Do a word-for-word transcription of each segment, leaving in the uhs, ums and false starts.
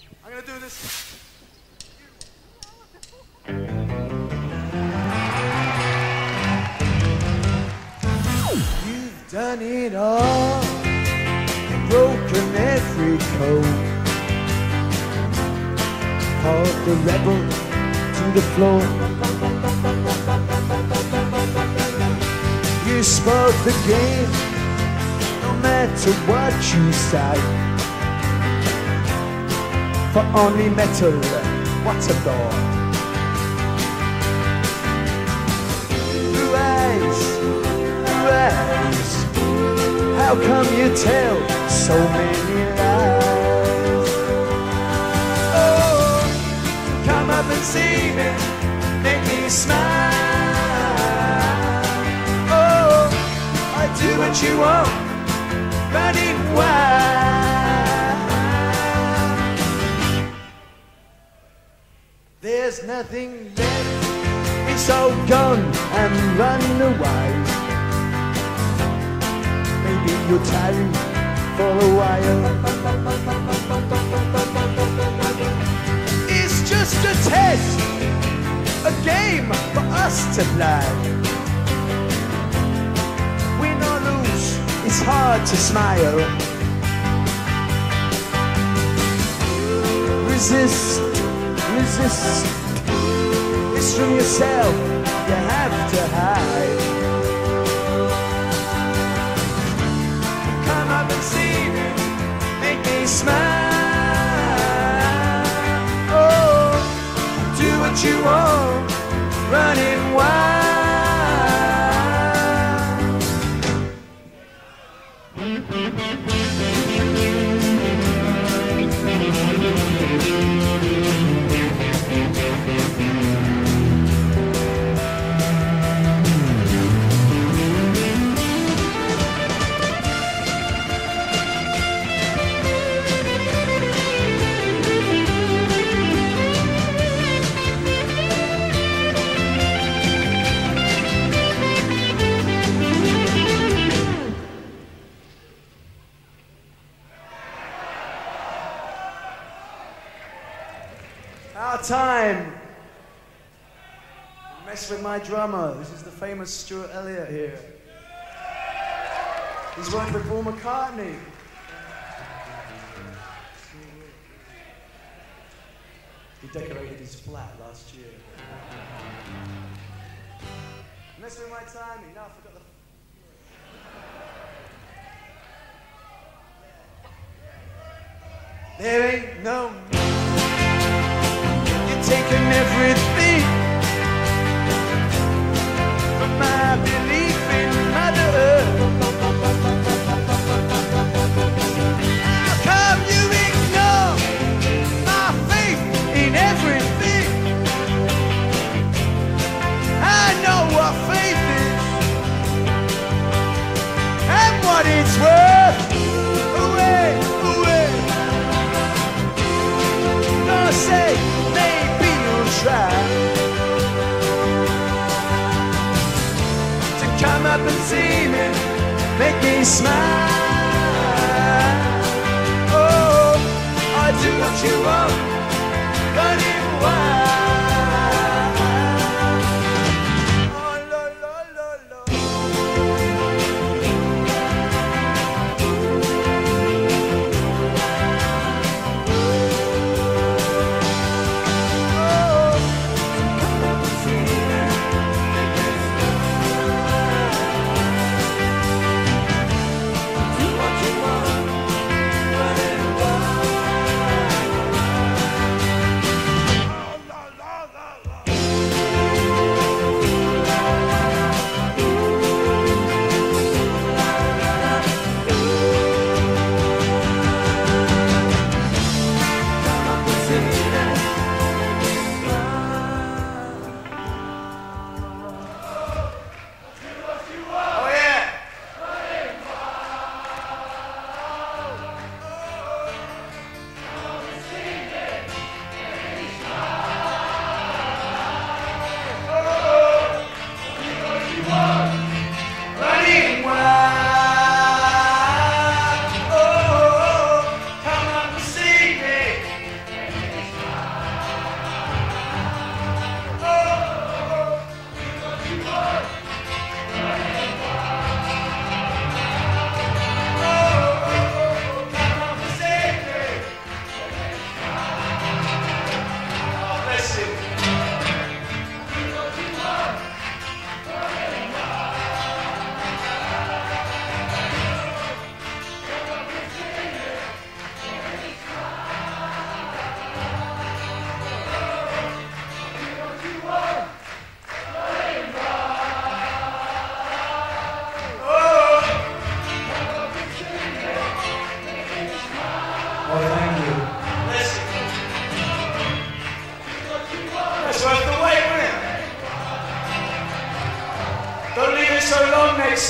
I'm gonna do this. You've done it all, broken every code, called the rebel to the floor. You spoke the game, no matter what you say. For only metal, what a law. Blue eyes, blue eyes, how come you tell so many lies? Oh, come up and see me, make me smile. Oh, I do what you want, running wild. There's nothing left, it's all gone and run away. Maybe you'll tarry for a while. It's just a test, a game for us to play. Win or lose, it's hard to smile. Resist, resist. It's from yourself you have to hide. Come up and see me, make me smile. Oh, do what you want, running wild. Time. Mess with my drummer. This is the famous Stuart Elliott here. He's worked with Paul McCartney. He decorated his flat last year. Mess with my timing. Now I forgot the. There ain't no. Taken everything from my belief in Mother Earth. How come you ignore my faith in everything? I know what faith is and what it's worth. Away, away. Don't say try to come up and see me, make me smile. Oh, I do what you want, running wild. Oh, lo, lo, lo, lo.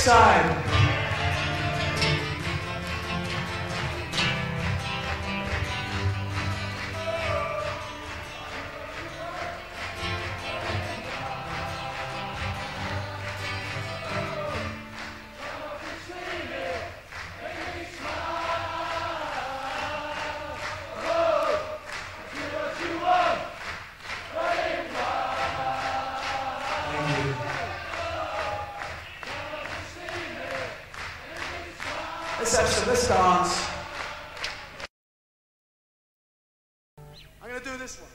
next time. Let's have some, let's dance. I'm gonna do this one.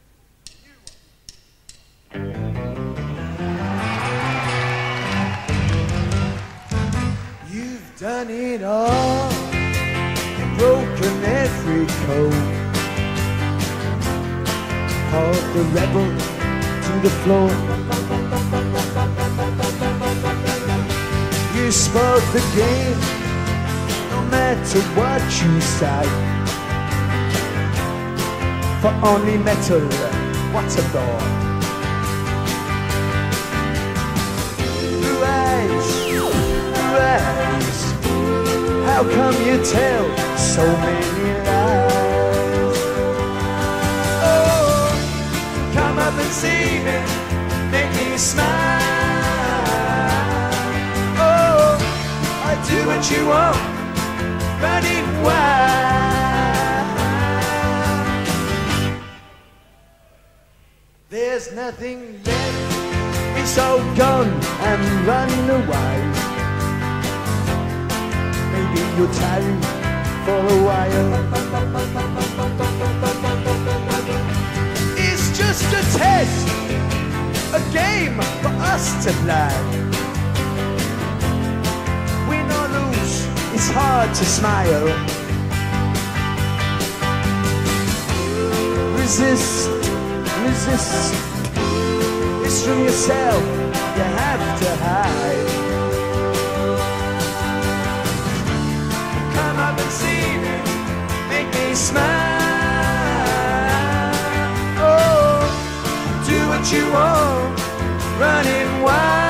You've done it all. You've broken every code. Called the rebel to the floor. You spoiled the game. No matter what you say, for only metal, what a thought. Blue eyes, blue eyes, how come you tell so many lies? Oh, come up and see me, make me smile. Oh, I do what you want, running wild. There's nothing left, it's all gone and run away. Maybe you'll tarry for a while. It's just a test, a game for us to play. Win or lose, it's hard to smile. Resist, resist. It's from yourself you have to hide. Come up and see me, make me smile. Oh, do what you want, running wild.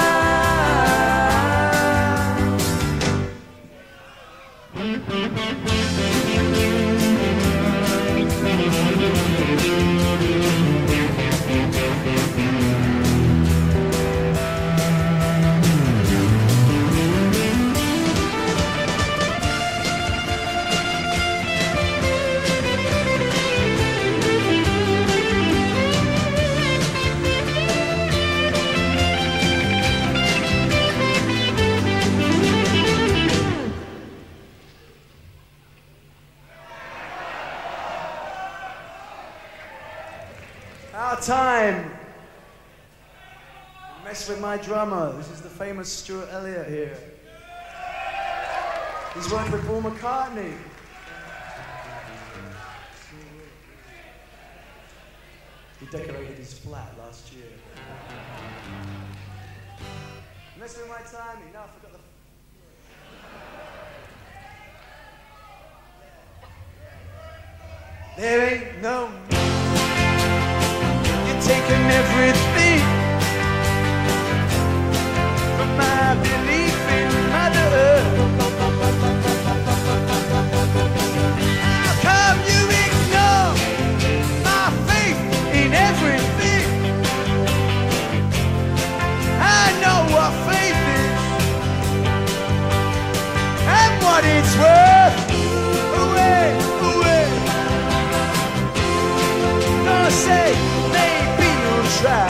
Our time. Mess with my drummer. This is the famous Stuart Elliott here. He's worked with Paul McCartney. He decorated his flat last year. Mess with my timing. No, I forgot the. There ain't no. You've taken everything from my belief in Mother Earth. How come you ignore my faith in everything? I know what faith is and what it's worth. Away, away. Gonna say maybe you'll try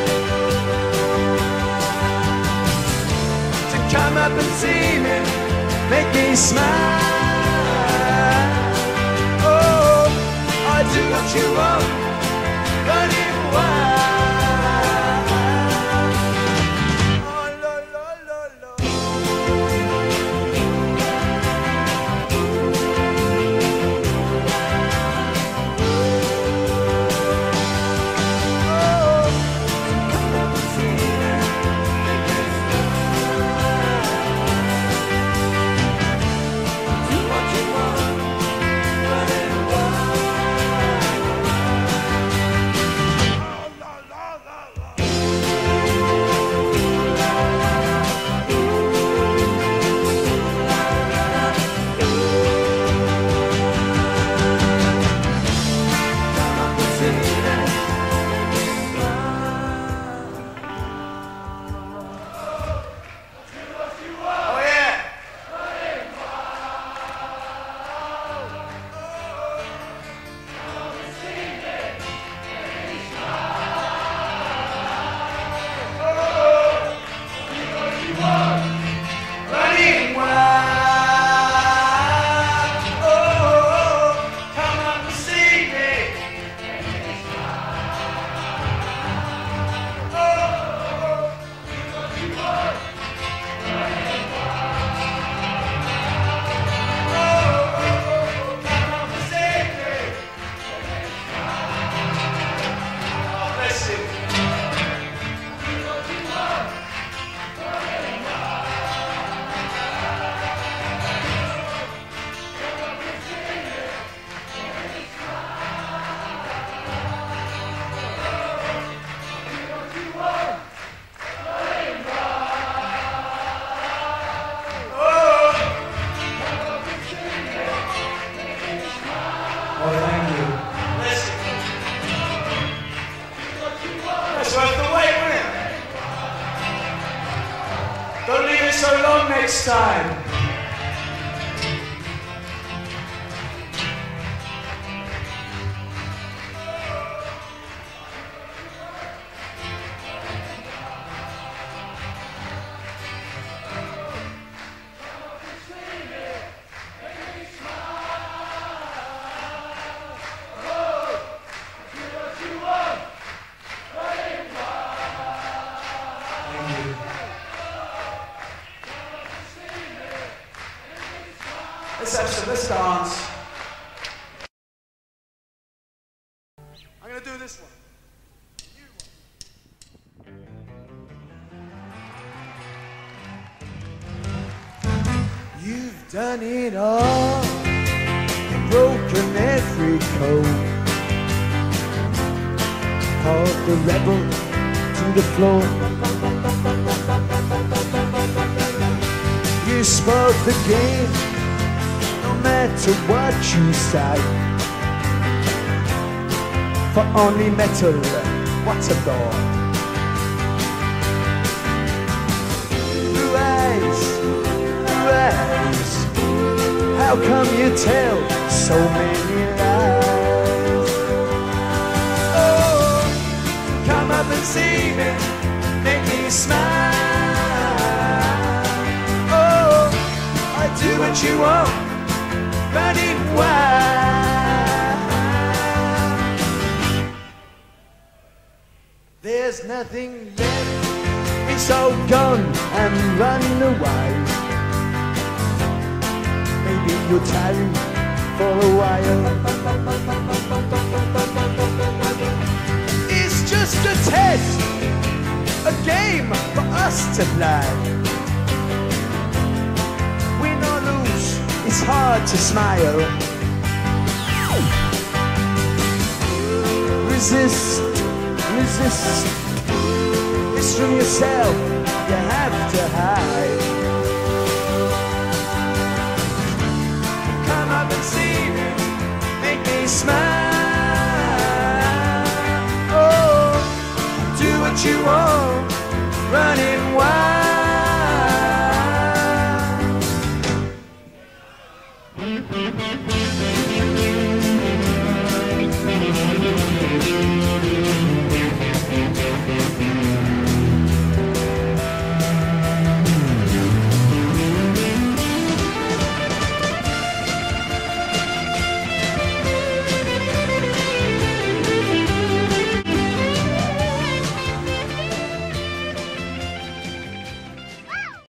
to come up and see me, make me smile. Oh, I do what you want, running wild. Oh, lo, lo, lo, lo. so long next time. Let's have some, let's dance. I'm gonna do this one. You've done it all, you've broken every code, called the rebel to the floor. You spoke the game, no matter what you say. For only metal, what a thought. Blue eyes, blue eyes, how come you tell so many lies? Oh, come up and see me, make me smile. Oh, I do what you want, running wild. There's nothing left, it's all gone and run away. Maybe you'll tarry for a while. It's just a test, a game for us to play. Win or lose, it's hard to smile. Resist, resist. It's from yourself you have to hide. Come up and see me, make me smile.